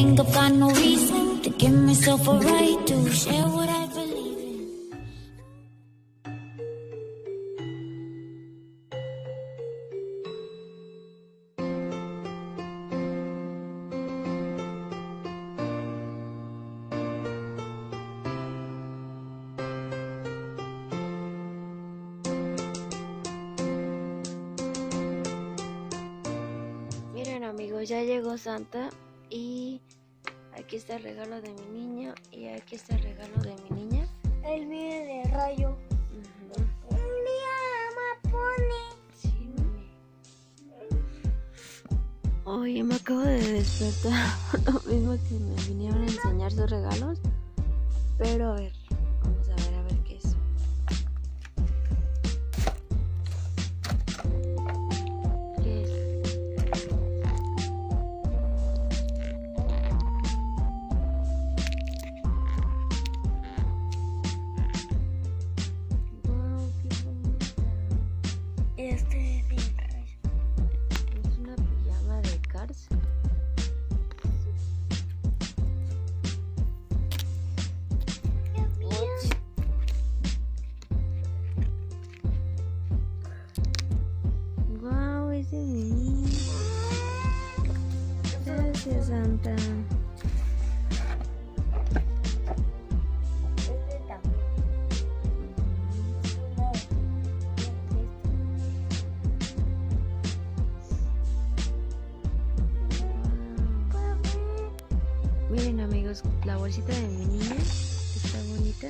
think I've got no reason to give myself a right to share what I believe in. Miren amigos, ya llegó Santa y aquí está el regalo de mi niño y aquí está el regalo de mi niña. Él viene de Rayo. Mira, mamá pone. Sí, mami. Oye, me acabo de despertar. Lo mismo que me vinieron a enseñar sus regalos. Pero a ver, vamos a ver qué es. ¿Qué es? Este es de Rayo. Es una pijama de Cars. Wow, es de mí. Gracias, Santa. Miren amigos, la bolsita de mi niña está bonita.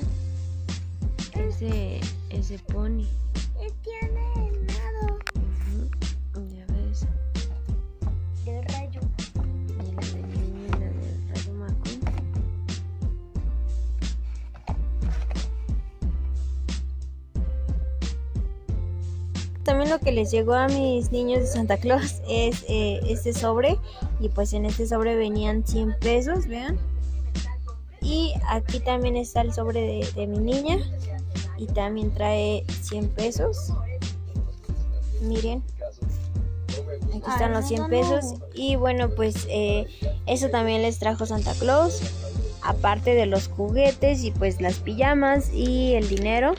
Ese pony. Tiene helado Ya ves. de Rayo. Y la de mi niña y la de Rayo McQueen. También lo que les llegó a mis niños de Santa Claus es este sobre. Y pues en este sobre venían 100 pesos, vean. Y aquí también está el sobre de mi niña. Y también trae 100 pesos. Miren. Aquí están los 100 pesos. Y bueno, pues eso también les trajo Santa Claus. Aparte de los juguetes y pues las pijamas y el dinero.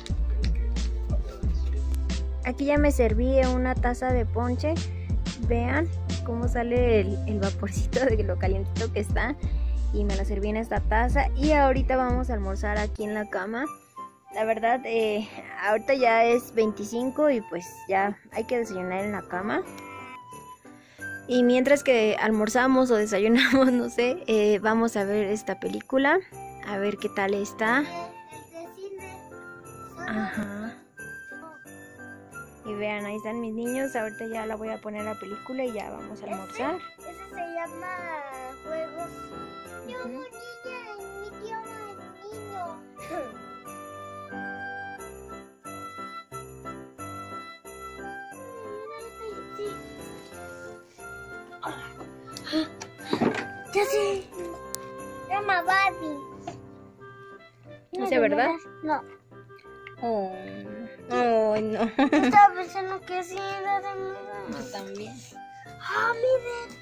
Aquí ya me serví una taza de ponche. Vean cómo sale el vaporcito de lo calientito que está. Y me la serví en esta taza. Y ahorita vamos a almorzar aquí en la cama. La verdad, ahorita ya es 25 y pues ya hay que desayunar en la cama. Y mientras que almorzamos o desayunamos, no sé, vamos a ver esta película. A ver qué tal está. Ajá. Y vean, ahí están mis niños. Ahorita ya la voy a poner la película y ya vamos a almorzar. Ese se llama Juegos. Yo soy niña y mi tío no es niño. Ya sé. Se llama Barbie. ¿No sé, verdad? No. Oh, no. Estaba pensando que sí era de mi Yo también. Ah, miren.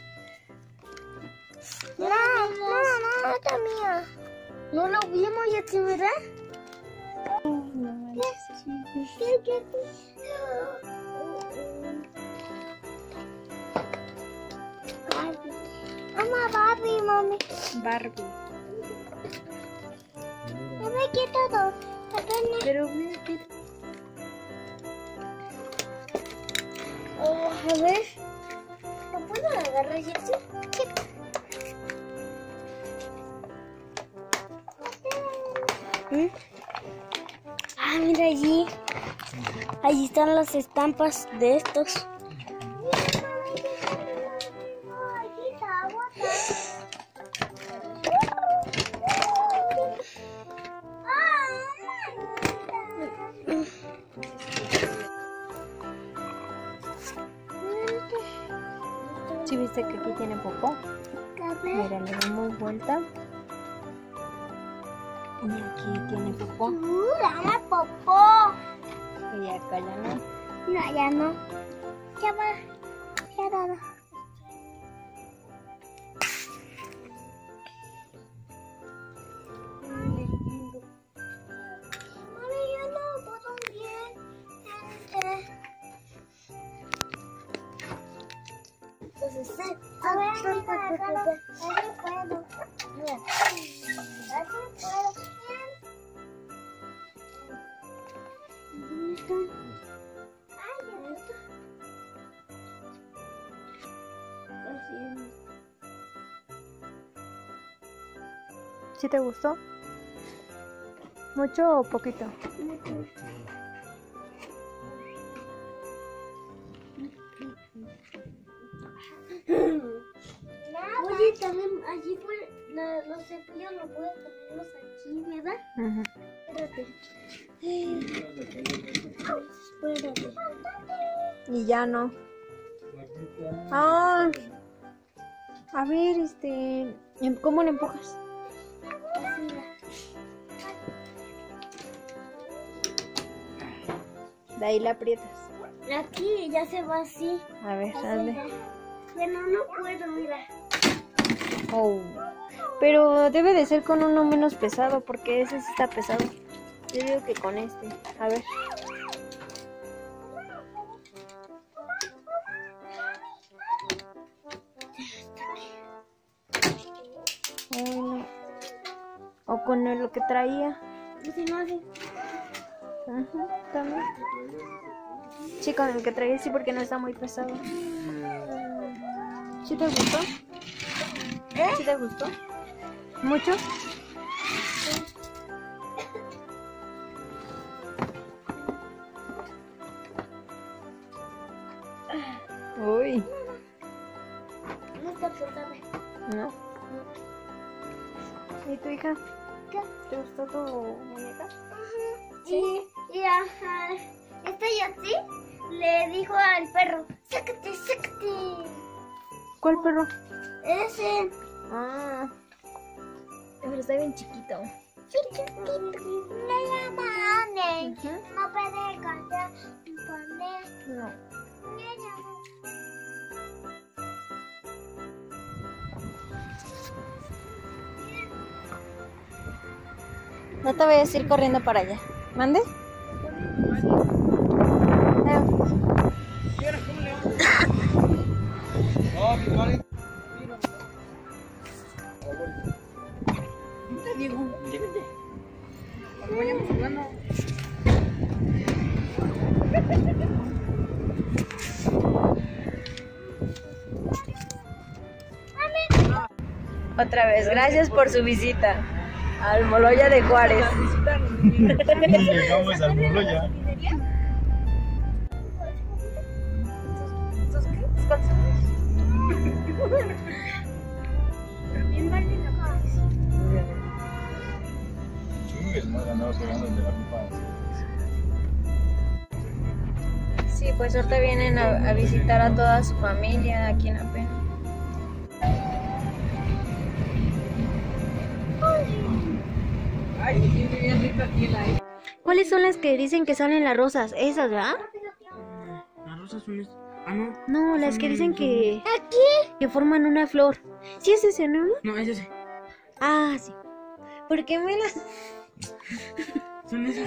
No, esta mía. No lo vimos ya, ¿sí, verdad? No manches. Barbie. Mamá, Barbie, mami. Barbie. Mamá, aquí todo. Pero mira que... A ver. ¿Lo puedo agarrar y así? Ah, mira allí. Allí están las estampas de estos. ¿Sí viste que aquí tiene popó? Mira, le damos vuelta. Y aquí tiene popó. ¡Dame popó! Y acá ya no. No, ya no. Ya va. Ya dado. A ver, así puedo. Mira. Así puedo. ¿Dónde están? Ay, ya está. Así es. ¿Sí te gustó? ¿Mucho o poquito? Oye, también allí los cepillos no puedes ponerlos aquí, ¿verdad? Ujú. Espérate. Y ya no. Ah, a ver, ¿cómo lo empujas? Así, mira. De ahí la aprietas. Aquí ya se va así. A ver, Así dale. ya. Bueno, no puedo, mira. Oh. Pero debe de ser con uno menos pesado, porque ese sí está pesado. Yo digo que con este. A ver. Ay, no. O con lo que traía. Así no hace. Ajá, también. Sí, con el que traía sí, porque no está muy pesado. ¿Sí te gustó? ¿Sí te gustó? ¿Mucho? Uy, No está pesado. no. ¿Y tu hija? ¿Qué? ¿Te gustó tu muñeca? Y ajá, y así le dijo al perro, sácate, sácate. ¿Cuál perro? Ese. Ah, pero está bien chiquito. Chiquitito. Me llama Anne. Ujú. No puede cantar con él. No. Me llama. No te vayas a ir corriendo para allá. ¿Mande? Otra vez, gracias por su visita al Moloya de Juárez. Llegamos al molo ya. Chingues, más andaba pegando el de la pipa. Sí, pues ahorita vienen a visitar a toda su familia aquí en Apen. ¿Cuáles son las que dicen que salen las rosas? Esas, ¿verdad? Las rosas son estas. Ah, no. No, las que dicen que Aquí. que forman una flor. ¿Sí es ese, no? No, es ese. Ah, sí. ¿Por qué me las...? Son esas.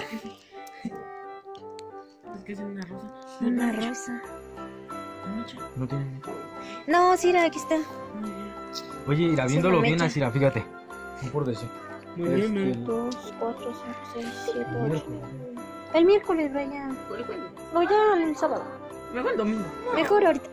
Es que es una rosa. Una rosa. No tiene. No, sí, aquí está. Oye, irá Sí, viéndolo la bien mecha. así, fíjate. No por decir. Muy bien, Este, 2, 4, 5, 6, 7, 8. miércoles. El miércoles, vaya. No, ya el sábado. Mejor el domingo. Mejor ahorita.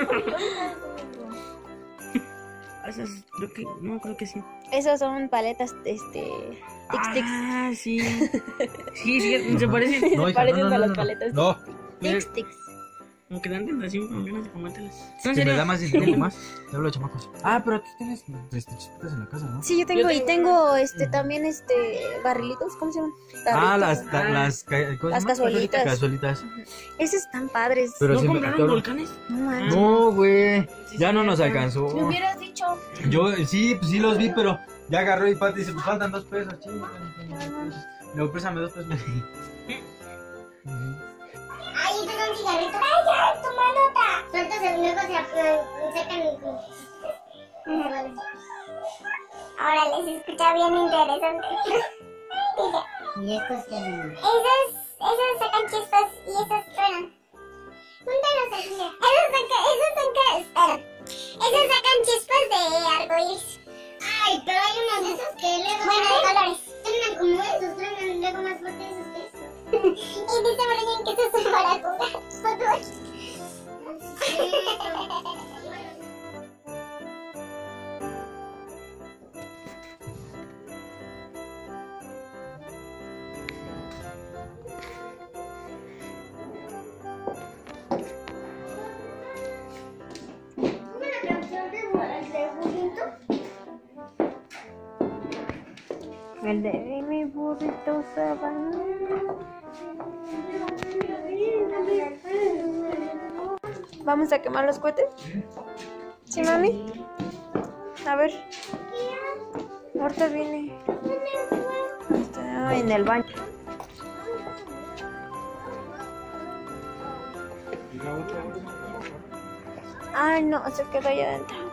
Esas, creo que. No, creo que sí. Esas son paletas, tic-tics. Ah, sí. Sí, sí, se parecen. No, hija, parecen no, a no, las no, paletas. no. Tic-tics. Como que dan tentación con ganas de comértelas. Si me da más dinero más, te hablo, chamacos. Ah, pero tú tienes chispitas en la casa, ¿no? Sí, yo tengo, y tengo también barrilitos, ¿cómo se llaman? Ah, Tarritos. ¿cómo se Las llama? cazuelitas. Cazuelitas. Esos están padres. Pero ¿No si me- compraron pero- volcanes? No manches. No, güey. Ya no nos alcanzó. Me hubieras dicho. Yo sí, pues sí los vi, pero ya agarró y Pati dice, pues faltan 2 pesos, chinga. Luego préstame 2 pesos. Ay, esto es un cigarrito. Ay, ya, tu manota. Sueltas el luego se sacan el... Vale. Ahora les escucha bien interesante. ¿Y estos qué son? Esos sacan chispas y esos truenan. Júntalos aquí. Esos son espera. Esos sacan chispas de arcoíris. Ay, pero hay unos de esos que luego... Bueno, de colores. Truenan como esos, truenan luego más fuerte esos que esos. Y dice Brian que esos son para jugar fútbol. Una canción de burrito. El de mi burrito sabanero. ¿Vamos a quemar los cohetes? ¿Sí, mami? A ver. Ahorita viene. Está en el baño. Ay, no, se quedó allá adentro.